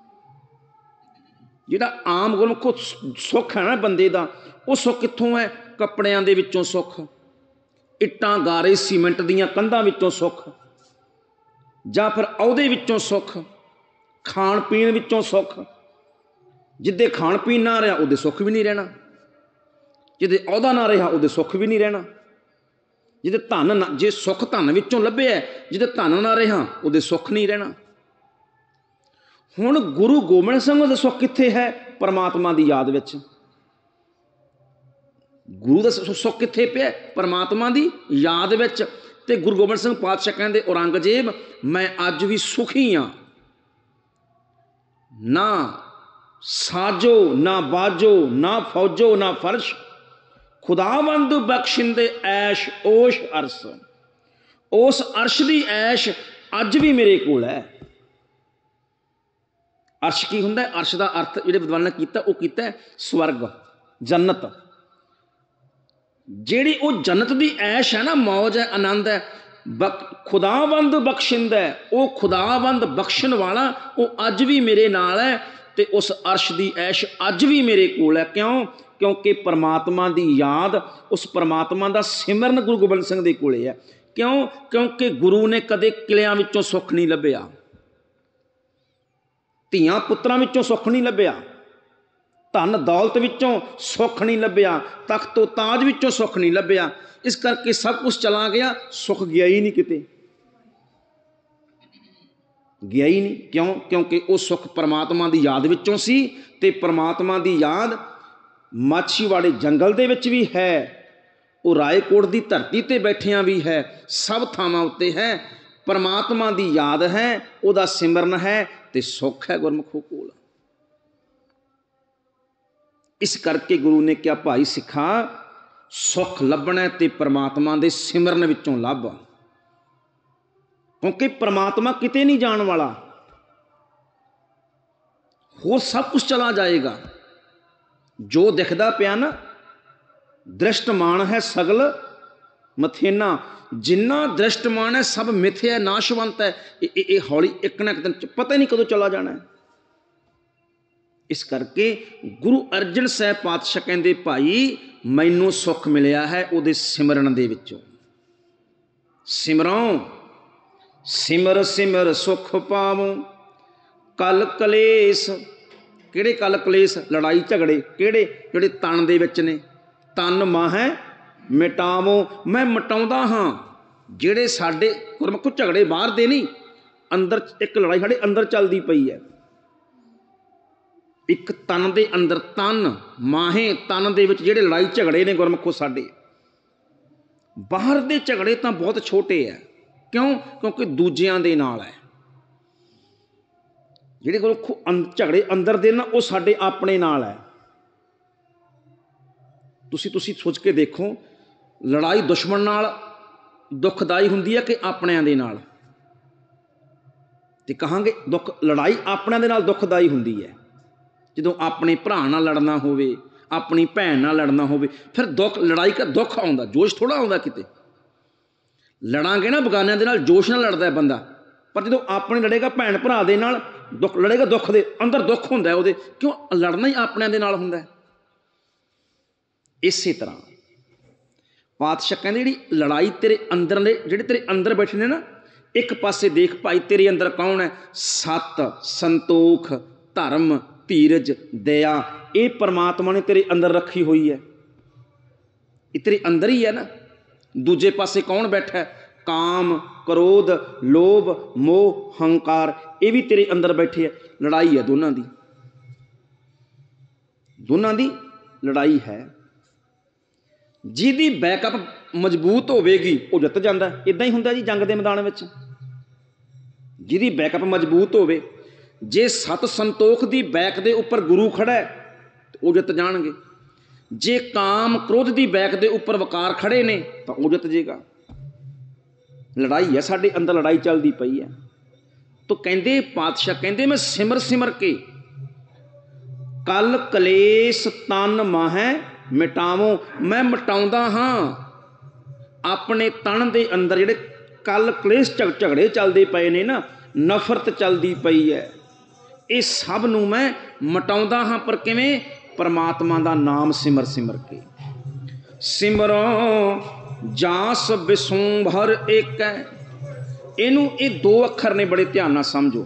ਜਿਹੜਾ ਆਮ ਗੁਰਮੁਖੋਂ ਸੁੱਖ ਹੈ ਨਾ ਬੰਦੇ ਦਾ, ਉਹ ਸੁੱਖ ਕਿੱਥੋਂ ਹੈ? ਕੱਪੜਿਆਂ ਦੇ ਵਿੱਚੋਂ ਸੁੱਖ, ਇੱਟਾਂ ਗਾਰੇ ਸੀਮੈਂਟ ਦੀਆਂ ਕੰਧਾਂ ਵਿੱਚੋਂ ਸੁੱਖ, ਜਾਂ ਫਿਰ ਅਹੁਦੇ ਵਿੱਚੋਂ ਸੁੱਖ, ਖਾਣ ਪੀਣ ਵਿੱਚੋਂ ਸੁੱਖ। ਜਿੱਦੇ ਖਾਣ ਪੀਣ ਨਾ ਰਿਹਾ ਉਹਦੇ ਸੁੱਖ ਵੀ ਨਹੀਂ ਰਹਿਣਾ, ਜਿਹਦੇ ਅਹੁਦਾ ਨਾ ਰਿਹਾ ਉਹਦੇ ਸੁੱਖ ਵੀ ਨਹੀਂ ਰਹਿਣਾ, ਜਿਹਦੇ ਧਨ ਨਾ, ਜੇ ਸੁੱਖ ਧਨ ਵਿੱਚੋਂ ਲੱਭਿਆ, ਜਿਹਦੇ ਧਨ ਨਾ ਰਿਹਾ ਉਹਦੇ ਸੁੱਖ ਨਹੀਂ ਰਹਿਣਾ। ਹੁਣ ਗੁਰੂ ਗੋਬਿੰਦ ਸਿੰਘ ਦਾ ਸੁੱਖ ਕਿੱਥੇ ਹੈ? ਪਰਮਾਤਮਾ ਦੀ ਯਾਦ ਵਿੱਚ। ਗੁਰੂ ਦਾ ਸੁੱਖ ਕਿੱਥੇ ਪਿਆ? ਪਰਮਾਤਮਾ ਦੀ ਯਾਦ ਵਿੱਚ। ਤੇ ਗੁਰੂ ਗੋਬਿੰਦ ਸਿੰਘ ਪਾਤਸ਼ਾਹ ਕਹਿੰਦੇ ਔਰੰਗਜ਼ੇਬ ਮੈਂ ਅੱਜ ਵੀ ਸੁਖੀ ਹਾਂ, ਨਾ ਸਾਜੋ ਨਾ ਬਾਜੋ ਨਾ ਫੌਜੋ ਨਾ ਫਰਸ਼, ਖੁਦਾਵੰਦ ਬਖਸ਼ਿੰਦੇ ਐਸ਼ ਓਸ਼ ਅਰਸ਼। ਉਸ ਅਰਸ਼ ਦੀ ਐਸ਼ ਅੱਜ ਵੀ ਮੇਰੇ ਕੋਲ ਹੈ। ਅਰਸ਼ ਕੀ ਹੁੰਦਾ? ਅਰਸ਼ ਦਾ ਅਰਥ ਜਿਹੜੇ ਵਿਦਵਾਨਾਂ ਨੇ ਕੀਤਾ ਉਹ ਕੀਤਾ ਸਵਰਗ, ਜੰਨਤ। ਜਿਹੜੀ ਉਹ ਜੰਨਤ ਦੀ ਐਸ਼ ਹੈ ਨਾ, ਮੌਜ ਹੈ, ਆਨੰਦ ਹੈ, ਬਕ ਖੁਦਾਵੰਦ ਬਖਸ਼ਿੰਦਾ, ਉਹ ਖੁਦਾਵੰਦ ਬਖਸ਼ਣ ਵਾਲਾ ਉਹ ਅੱਜ ਵੀ ਮੇਰੇ ਨਾਲ ਹੈ। ਅਤੇ ਉਸ ਅਰਸ਼ ਦੀ ਐਸ਼ ਅੱਜ ਵੀ ਮੇਰੇ ਕੋਲ ਹੈ। ਕਿਉਂ? ਕਿਉਂਕਿ ਪਰਮਾਤਮਾ ਦੀ ਯਾਦ, ਉਸ ਪਰਮਾਤਮਾ ਦਾ ਸਿਮਰਨ ਗੁਰੂ ਗੋਬਿੰਦ ਸਿੰਘ ਦੇ ਕੋਲੇ ਹੈ। ਕਿਉਂ? ਕਿਉਂਕਿ ਗੁਰੂ ਨੇ ਕਦੇ ਕਿਲਿਆਂ ਵਿੱਚੋਂ ਸੁੱਖ ਨਹੀਂ ਲੱਭਿਆ, ਧੀਆਂ ਪੁੱਤਰਾਂ ਵਿੱਚੋਂ ਸੁੱਖ ਨਹੀਂ ਲੱਭਿਆ, ਧਨ ਦੌਲਤ ਵਿੱਚੋਂ ਸੁੱਖ ਨਹੀਂ ਲੱਭਿਆ, ਤਖਤੋ ਤਾਜ ਵਿੱਚੋਂ ਸੁੱਖ ਨਹੀਂ ਲੱਭਿਆ। ਇਸ ਕਰਕੇ ਸਭ ਕੁਛ ਚਲਾ ਗਿਆ, ਸੁੱਖ ਗਿਆ ਹੀ ਨਹੀਂ ਕਿਤੇ, ਗਿਆ ਹੀ ਨਹੀਂ। ਕਿਉਂ? ਕਿਉਂਕਿ ਉਹ ਸੁੱਖ ਪਰਮਾਤਮਾ ਦੀ ਯਾਦ ਵਿੱਚੋਂ ਸੀ। ਅਤੇ ਪਰਮਾਤਮਾ ਦੀ ਯਾਦ ਮਾਛੀਵਾੜੇ ਜੰਗਲ ਦੇ ਵਿੱਚ ਵੀ ਹੈ, ਉਹ ਰਾਏਕੋਟ ਦੀ ਧਰਤੀ 'ਤੇ ਬੈਠਿਆਂ ਵੀ ਹੈ, ਸਭ ਥਾਵਾਂ ਉੱਤੇ ਹੈ। ਪਰਮਾਤਮਾ ਦੀ ਯਾਦ ਹੈ, ਉਹਦਾ ਸਿਮਰਨ ਹੈ, ਅਤੇ ਸੁੱਖ ਹੈ ਗੁਰਮੁਖੋਂ ਕੋਲ। ਇਸ ਕਰਕੇ ਗੁਰੂ ਨੇ ਕਿਹਾ ਭਾਈ ਸਿੱਖਾ, ਸੁੱਖ ਲੱਭਣਾ ਤੇ ਪਰਮਾਤਮਾ ਦੇ ਸਿਮਰਨ ਵਿੱਚੋਂ ਲੱਭ, ਕਿਉਂਕਿ ਪਰਮਾਤਮਾ ਕਿਤੇ ਨਹੀਂ ਜਾਣ ਵਾਲਾ, ਹੋਰ ਸਭ ਕੁਛ ਚਲਾ ਜਾਏਗਾ। ਜੋ ਦਿਖਦਾ ਪਿਆ ਨਾ, ਦ੍ਰਿਸ਼ਟਮਾਨ ਹੈ ਸਗਲ ਮਥੇਨਾ, ਜਿੰਨਾ ਦ੍ਰਿਸ਼ਟਮਾਨ ਹੈ ਸਭ ਮਿਥਿਆ, ਨਾਸ਼ਵੰਤ ਹੈ। ਇਹ ਇਹ ਹੌਲੀ ਇੱਕ ਨਾ ਇੱਕ ਦਿਨ ਪਤਾ ਹੀ ਨਹੀਂ ਕਦੋਂ ਚਲਾ ਜਾਣਾ। ਇਸ ਕਰਕੇ ਗੁਰੂ ਅਰਜਨ ਸਾਹਿਬ ਪਾਤਸ਼ਾਹ ਕਹਿੰਦੇ ਭਾਈ ਮੈਨੂੰ ਸੁੱਖ ਮਿਲਿਆ ਹੈ ਉਹਦੇ ਸਿਮਰਨ ਦੇ ਵਿੱਚੋਂ। ਸਿਮਰੋਂ ਸਿਮਰ ਸਿਮਰ ਸੁੱਖ ਪਾਵੋ ਕਲ ਕਲੇਸ਼। ਕਿਹੜੇ ਕਲ ਕਲੇਸ਼? ਲੜਾਈ ਝਗੜੇ। ਕਿਹੜੇ? ਜਿਹੜੇ ਤਨ ਦੇ ਵਿੱਚ ਨੇ। ਤਨ ਮਾਹੈ ਮਿਟਾਵੋ, ਮੈਂ ਮਿਟਾਉਂਦਾ ਹਾਂ। ਜਿਹੜੇ ਸਾਡੇ ਗੁਰਮੁਖ ਝਗੜੇ ਬਾਹਰ ਦੇ ਨਹੀਂ, ਅੰਦਰ ਇੱਕ ਲੜਾਈ ਸਾਡੇ ਅੰਦਰ ਚੱਲਦੀ ਪਈ ਹੈ। ਇੱਕ ਤਨ ਦੇ ਅੰਦਰ, ਤਨ ਮਾਹੇ, ਤਨ ਦੇ ਵਿੱਚ ਜਿਹੜੇ ਲੜਾਈ ਝਗੜੇ ਨੇ ਗੁਰਮੁਖੋ ਸਾਡੇ, ਬਾਹਰ ਦੇ ਝਗੜੇ ਤਾਂ ਬਹੁਤ ਛੋਟੇ ਹੈ। ਕਿਉਂ? ਕਿਉਂਕਿ ਦੂਜਿਆਂ ਦੇ ਨਾਲ ਹੈ। ਜਿਹੜੇ ਗੁਰਮੁਖੋ ਝਗੜੇ ਅੰਦਰ ਦੇ ਨਾ, ਉਹ ਸਾਡੇ ਆਪਣੇ ਨਾਲ ਹੈ। ਤੁਸੀਂ ਤੁਸੀਂ ਸੋਚ ਕੇ ਦੇਖੋ, ਲੜਾਈ ਦੁਸ਼ਮਣ ਨਾਲ ਦੁਖਦਾਈ ਹੁੰਦੀ ਹੈ ਕਿ ਆਪਣਿਆਂ ਦੇ ਨਾਲ? ਤੇ ਕਹਾਂਗੇ ਦੁੱਖ, ਲੜਾਈ ਆਪਣਿਆਂ ਦੇ ਨਾਲ ਦੁਖਦਾਈ ਹੁੰਦੀ ਹੈ। ਜਦੋਂ ਆਪਣੇ ਭਰਾ ਨਾਲ ਲੜਨਾ ਹੋਵੇ, ਆਪਣੀ ਭੈਣ ਨਾਲ ਲੜਨਾ ਹੋਵੇ, ਫਿਰ ਦੁੱਖ ਲੜਾਈ ਦਾ ਦੁੱਖ ਆਉਂਦਾ, ਜੋਸ਼ ਥੋੜ੍ਹਾ ਆਉਂਦਾ ਕਿਤੇ। ਲੜਾਂਗੇ ਨਾ ਬਗਾਨਿਆਂ ਦੇ ਨਾਲ, ਜੋਸ਼ ਨਾਲ ਲੜਦਾ ਬੰਦਾ, ਪਰ ਜਦੋਂ ਆਪਣੇ ਲੜੇਗਾ ਭੈਣ ਭਰਾ ਦੇ ਨਾਲ, ਦੁੱਖ ਲੜੇਗਾ ਦੁੱਖ ਦੇ ਅੰਦਰ, ਦੁੱਖ ਹੁੰਦਾ ਉਹਦੇ, ਕਿਉਂ? ਲੜਨਾ ਹੀ ਆਪਣਿਆਂ ਦੇ ਨਾਲ ਹੁੰਦਾ। ਇਸੇ ਤਰ੍ਹਾਂ ਪਾਤਸ਼ਾਹ ਕਹਿੰਦੇ ਜਿਹੜੀ ਲੜਾਈ ਤੇਰੇ ਅੰਦਰ ਨੇ, ਜਿਹੜੇ ਤੇਰੇ ਅੰਦਰ ਬੈਠੇ ਨੇ ਨਾ, ਇੱਕ ਪਾਸੇ ਦੇਖ ਭਾਈ ਤੇਰੇ ਅੰਦਰ ਕੌਣ ਹੈ? ਸੱਤ, ਸੰਤੋਖ, ਧਰਮ, ਧੀਰਜ, ਦਇਆ, ਇਹ ਪਰਮਾਤਮਾ ਨੇ ਤੇਰੇ ਅੰਦਰ ਰੱਖੀ ਹੋਈ ਹੈ। ਇਹ ਤੇਰੇ ਅੰਦਰ ਹੀ ਹੈ ਨਾ। ਦੂਜੇ ਪਾਸੇ ਕੌਣ ਬੈਠਾ? ਕਾਮ, ਕ੍ਰੋਧ, ਲੋਭ, ਮੋਹ, ਹੰਕਾਰ, ਇਹ ਵੀ ਤੇਰੇ ਅੰਦਰ ਬੈਠੇ ਹੈ। ਲੜਾਈ ਹੈ ਦੋਨਾਂ ਦੀ, ਦੋਨਾਂ ਦੀ ਲੜਾਈ ਹੈ। ਜਿਹਦੀ ਬੈਕਅਪ ਮਜ਼ਬੂਤ ਹੋਵੇਗੀ ਉਹ ਜਿੱਤ ਜਾਂਦਾ। ਇੱਦਾਂ ਹੀ ਹੁੰਦਾ ਜੀ ਜੰਗ ਦੇ ਮੈਦਾਨ ਵਿੱਚ। ਜਿਹਦੀ ਬੈਕਅਪ ਮਜ਼ਬੂਤ ਹੋਵੇ, ਜੇ ਸਤ ਸੰਤੋਖ ਦੀ ਬੈਕ ਦੇ ਉੱਪਰ ਗੁਰੂ ਖੜਾ ਹੈ ਤਾਂ ਉਹ ਜਿੱਤ ਜਾਣਗੇ। ਜੇ ਕਾਮ ਕ੍ਰੋਧ ਦੀ ਬੈਕ ਦੇ ਉੱਪਰ ਵਕਾਰ ਖੜੇ ਨੇ ਤਾਂ ਉਹ ਜਿੱਤ ਜੇਗਾ। ਲੜਾਈ ਹੈ ਸਾਡੇ ਅੰਦਰ, ਲੜਾਈ ਚੱਲਦੀ ਪਈ ਹੈ। ਤਾਂ ਕਹਿੰਦੇ ਪਾਤਸ਼ਾਹ ਕਹਿੰਦੇ ਮੈਂ ਸਿਮਰ ਸਿਮਰ ਕੇ ਕਲ ਕਲੇਸ਼ ਤਨ ਮਾਹੈ ਮਿਟਾਵੋ। ਮੈਂ ਮਿਟਾਉਂਦਾ ਹਾਂ ਆਪਣੇ ਤਨ ਦੇ ਅੰਦਰ ਜਿਹੜੇ ਕਲ ਕਲੇਸ਼ ਝਗ ਝਗੜੇ ਚੱਲਦੇ ਪਏ ਨੇ ਨਾ, ਨਫ਼ਰਤ ਚੱਲਦੀ ਪਈ ਹੈ, ਇਹ ਸਭ ਨੂੰ ਮੈਂ ਮਿਟਾਉਂਦਾ ਹਾਂ। ਪਰ ਕਿਵੇਂ? ਪਰਮਾਤਮਾ ਦਾ ਨਾਮ ਸਿਮਰ ਸਿਮਰ ਕੇ। ਸਿਮਰੋ ਜਾਸ ਬਿਸੁੰਭਰ ਏਕ ਹੈ। ਇਹਨੂੰ ਇਹ ਦੋ ਅੱਖਰ ਨੇ, ਬੜੇ ਧਿਆਨ ਨਾਲ ਸਮਝੋ।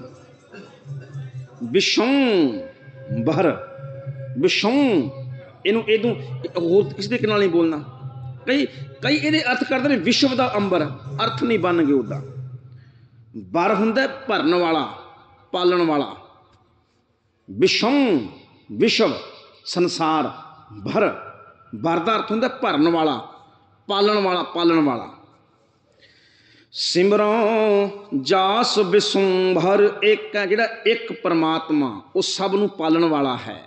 ਬਿਸੁੰਭਰ, ਬਿਸੁੰ, ਇਹਨੂੰ ਇਹਨੂੰ ਹੋਰ ਕਿਸੇ ਦੇ ਨਾਲ ਨਹੀਂ ਬੋਲਣਾ। ਕਈ ਕਈ ਇਹਦੇ ਅਰਥ ਕਰਦੇ ਨੇ ਵਿਸ਼ਵ ਦਾ ਅੰਬਰ, ਅਰਥ ਨਹੀਂ ਬਣਨਗੇ ਉਹਦਾ। ਬਰ ਹੁੰਦਾ ਭਰਨ ਵਾਲਾ, ਪਾਲਣ ਵਾਲਾ। ਵਿਸ਼ਵ, ਵਿਸ਼ਵ ਸੰਸਾਰ, ਭਰ, ਭਰ ਦਾ ਅਰਥ ਹੁੰਦਾ ਭਰਨ ਵਾਲਾ, ਪਾਲਣ ਵਾਲਾ, ਪਾਲਣ ਵਾਲਾ। ਸਿਮਰੋ ਜਾਸ ਬਿਸੁੰਭਰ ਏਕ ਹੈ, ਜਿਹੜਾ ਇੱਕ ਪਰਮਾਤਮਾ ਉਹ ਸਭ ਨੂੰ ਪਾਲਣ ਵਾਲਾ ਹੈ।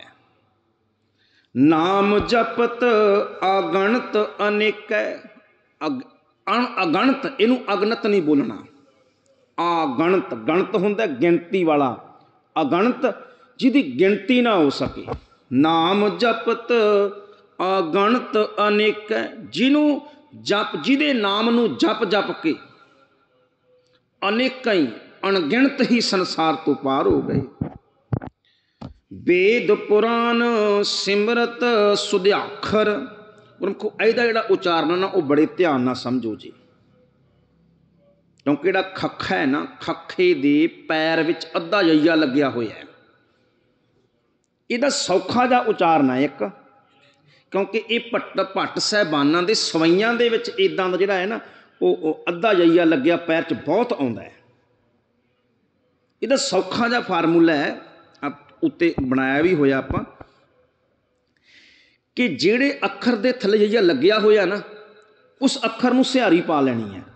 ਨਾਮ ਜਪਤ ਅਗਣਤ ਅਨੇਕ ਹੈ। ਅਗ ਅਣ ਅਗਣਤ, ਇਹਨੂੰ ਅਗਣਤ ਨਹੀਂ ਬੋਲਣਾ। ਅਗਣਤ, ਗਣਤ ਹੁੰਦਾ ਗਿਣਤੀ ਵਾਲਾ, ਅਗਣਤ ਜਿਹਦੀ ਗਿਣਤੀ ਨਾ ਹੋ ਸਕੇ। ਨਾਮ ਜਪਤ ਅਗਣਤ ਅਨੇਕ ਹੈ, ਜਿਹਨੂੰ ਜਪ, ਜਿਹਦੇ ਨਾਮ ਨੂੰ ਜਪ ਜਪ ਕੇ ਅਨੇਕਾਂ ਹੀ ਅਣਗਿਣਤ ਹੀ ਸੰਸਾਰ ਤੋਂ ਪਾਰ ਹੋ ਗਏ। ਵੇਦ ਪੁਰਾਨ ਸਿਮਰਤ ਸੁਧਿਆਖਰ। ਗੁਰਮੁਖੋ ਇਹਦਾ ਜਿਹੜਾ ਉਚਾਰਨ ਨਾ ਉਹ ਬੜੇ ਧਿਆਨ ਨਾਲ ਸਮਝੋ ਜੀ, ਕਿਉਂਕਿ ਜਿਹੜਾ ਖੱਖਾ ਹੈ ਨਾ, ਖੱਖੇ ਦੇ ਪੈਰ ਵਿੱਚ ਅੱਧਾ ਯਈਆ ਲੱਗਿਆ ਹੋਇਆ ਹੈ। ਇਹਦਾ ਸੌਖਾ ਜਿਹਾ ਉਚਾਰਨ ਹੈ ਇੱਕ, ਕਿਉਂਕਿ ਇਹ ਭੱਟ ਭੱਟ ਸਾਹਿਬਾਨਾਂ ਦੇ ਸਵਈਆਂ ਦੇ ਵਿੱਚ ਇੱਦਾਂ ਦਾ ਜਿਹੜਾ ਹੈ ਨਾ ਉਹ ਅੱਧਾ ਯਈਆ ਲੱਗਿਆ ਪੈਰ 'ਚ ਬਹੁਤ ਆਉਂਦਾ ਹੈ। ਇਹਦਾ ਸੌਖਾ ਜਿਹਾ ਫਾਰਮੂਲਾ ਹੈ, ਉੱਤੇ ਬਣਾਇਆ ਵੀ ਹੋਇਆ ਆਪਾਂ, ਕਿ ਜਿਹੜੇ ਅੱਖਰ ਦੇ ਥੱਲੇ ਯਈਆ ਲੱਗਿਆ ਹੋਇਆ ਨਾ, ਉਸ ਅੱਖਰ ਨੂੰ ਸਿਹਾਰੀ ਪਾ ਲੈਣੀ ਹੈ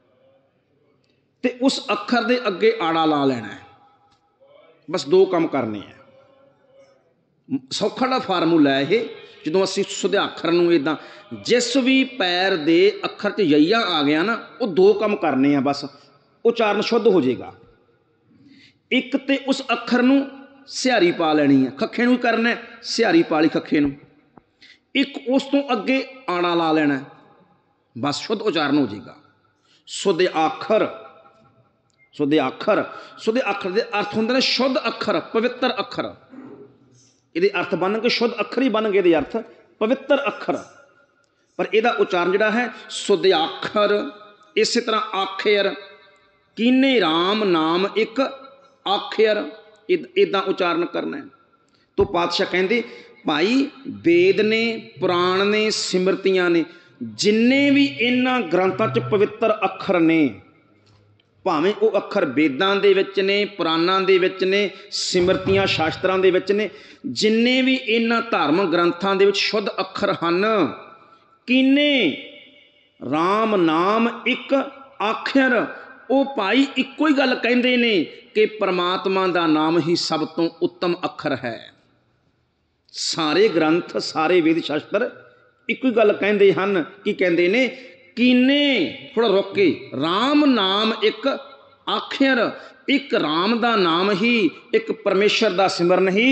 ਤੇ ਉਸ ਅੱਖਰ ਦੇ ਅੱਗੇ ਆੜਾ ਲਾ ਲੈਣਾ ਹੈ। ਬਸ ਦੋ ਕੰਮ ਕਰਨੇ ਆ। ਸੌਖਾ ਦਾ ਫਾਰਮੂਲਾ ਹੈ ਇਹ। ਜਦੋਂ ਅਸੀਂ ਸੁਧਿਆਖਰ ਨੂੰ ਇੱਦਾਂ, ਜਿਸ ਵੀ ਪੈਰ ਦੇ ਅੱਖਰ 'ਚ ਯਈਆ ਆ ਗਿਆ ਨਾ, ਉਹ ਦੋ ਕੰਮ ਕਰਨੇ ਆ ਬਸ, ਉਚਾਰਨ ਸ਼ੁੱਧ ਹੋ ਜਾਏਗਾ। ਇੱਕ ਤੇ ਉਸ ਅੱਖਰ ਨੂੰ ਸਿਹਾਰੀ ਪਾ ਲੈਣੀ ਹੈ, ਖੱਖੇ ਨੂੰ ਕਰਨਾ ਸਿਹਾਰੀ ਪਾ ਲਈ ਖੱਖੇ ਨੂੰ। ਇੱਕ ਉਸ ਤੋਂ ਅੱਗੇ ਆਣਾ ਲਾ ਲੈਣਾ, ਬਸ ਸ਼ੁੱਧ ਉਚਾਰਨ ਹੋ ਜਾਏਗਾ। ਸੁਧਿਆਖਰ, ਸੁਧਿਆਖਰ, ਸੁਧਿਆਖਰ ਦੇ ਅਰਥ ਹੁੰਦੇ ਨੇ ਸ਼ੁੱਧ ਅੱਖਰ, ਪਵਿੱਤਰ ਅੱਖਰ। ਇਹਦੇ ਅਰਥ ਬਣਨਗੇ ਸ਼ੁੱਧ ਅੱਖਰ ਹੀ ਬਣਨਗੇ, ਇਹਦੇ ਅਰਥ ਪਵਿੱਤਰ ਅੱਖਰ। ਪਰ ਇਹਦਾ ਉਚਾਰਨ ਜਿਹੜਾ ਹੈ ਸੁਧਿਆਖਰ। ਇਸੇ ਤਰ੍ਹਾਂ ਆਖਿਰ, ਕੀਨੇ ਰਾਮ ਨਾਮ ਇੱਕ ਆਖਿਰ, ਇੱਦਾਂ ਉਚਾਰਨ ਕਰਨਾ ਹੈ। ਤੋ ਪਾਤਸ਼ਾਹ ਕਹਿੰਦੇ ਭਾਈ ਵੇਦ ਨੇ, ਪੁਰਾਣ ਨੇ, ਸਿਮਰਤੀਆਂ ਨੇ, ਜਿੰਨੇ ਵੀ ਇਹਨਾਂ ਗ੍ਰੰਥਾਂ 'ਚ ਪਵਿੱਤਰ ਅੱਖਰ ਨੇ, ਭਾਵੇਂ ਉਹ ਅੱਖਰ ਵੇਦਾਂ ਦੇ ਵਿੱਚ ਨੇ, ਪੁਰਾਣਾਂ ਦੇ ਵਿੱਚ ਨੇ, ਸਿਮਰਤੀਆਂ ਸ਼ਾਸਤਰਾਂ ਦੇ ਵਿੱਚ ਨੇ, ਜਿੰਨੇ ਵੀ ਇਹਨਾਂ ਧਰਮ ਗ੍ਰੰਥਾਂ ਦੇ ਵਿੱਚ ਸ਼ੁੱਧ ਅੱਖਰ ਹਨ, ਕੀਨੇ ਰਾਮ ਨਾਮ ਇੱਕ ਆਖਿਰ, ਉਹ ਭਾਈ ਇੱਕੋ ਹੀ ਗੱਲ ਕਹਿੰਦੇ ਨੇ ਕਿ ਪਰਮਾਤਮਾ ਦਾ ਨਾਮ ਹੀ ਸਭ ਤੋਂ ਉੱਤਮ ਅੱਖਰ ਹੈ। ਸਾਰੇ ਗ੍ਰੰਥ, ਸਾਰੇ ਵੇਦ ਸ਼ਾਸਤਰ ਇੱਕੋ ਹੀ ਗੱਲ ਕਹਿੰਦੇ ਹਨ। ਕੀ ਕਹਿੰਦੇ ਨੇ? ਕੀਨੇ, ਥੋੜਾ ਰੁਕ ਕੇ, ਰਾਮ ਨਾਮ ਇੱਕ ਆਖਿਰ, ਇੱਕ ਰਾਮ ਦਾ ਨਾਮ ਹੀ, ਇੱਕ ਪਰਮੇਸ਼ਰ ਦਾ ਸਿਮਰਨ ਹੀ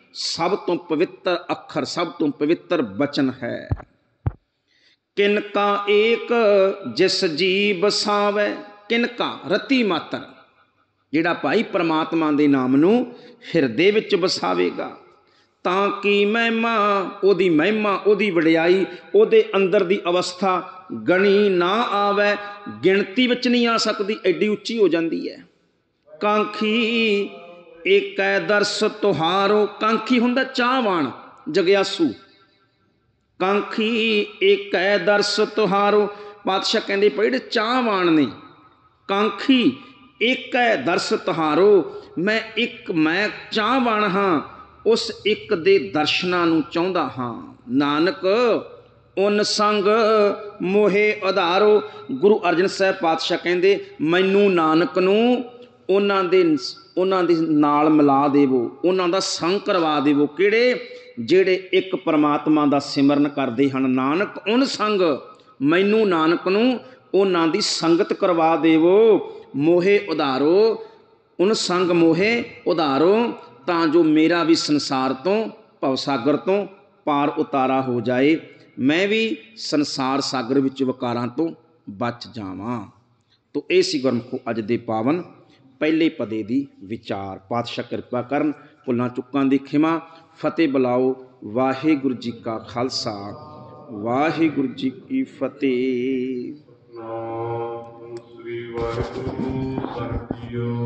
सब तो पवित्र अखर, सब तो पवित्र बचन है। किनका एक जिस जी बसावै, किनका रति मात्र, जिहड़ा भाई परमात्मा दे नाम नूं हिरदे विच वसावेगा, तां की महिमा, ओदी महिमा, ओदी वडियाई, ओदे अंदर दी अवस्था गणी ना आवे, गिणती विच नहीं आ सकदी, एडी उच्ची हो जाती है। कांखी एक दर्श तुहारो, कांखी हुंदा चाहवान, जग्यासू। कांखी एक दर्श तुहारो, पातशाह कहंदे पए जिहड़े चाहवान ने, कांखी एक दर्श तुहारो, मैं एक मैं चाहवान हाँ, उस एक दे दर्शनां नूं चाहुंदा हाँ। नानक उन संग मोहे उधारो, गुरु अर्जन साहब पातशाह कहंदे मैनू नानक नूं उन्हां दे उन्हां दे नाल मिला देवो, उन्हां दा संग करवा देवो। किहड़े? जिहड़े एक परमात्मा दा सिमरन करदे हन। नानक उन संग, मैनू नानक नूं उन्हां दी संगत करवा देवो। मोहे उधारो, उन संग मोहे उधारो, तां जो मेरा भी संसार तो, भवसागर तो पार उतारा हो जाए, मैं भी संसार सागर विच विकारां तो बच जावां। तो ये सी गुरमुखो अज दे पावन पहले पदे दी विचार। पातशाह किरपा करन, भुलां चुकां दी खिमा। फतेह बुलाओ। वाहिगुरू जी का खालसा, वाहिगुरू जी की फतेह। श्री वाहिगुरू ਸਾਹਿਬ ਜੀਓ।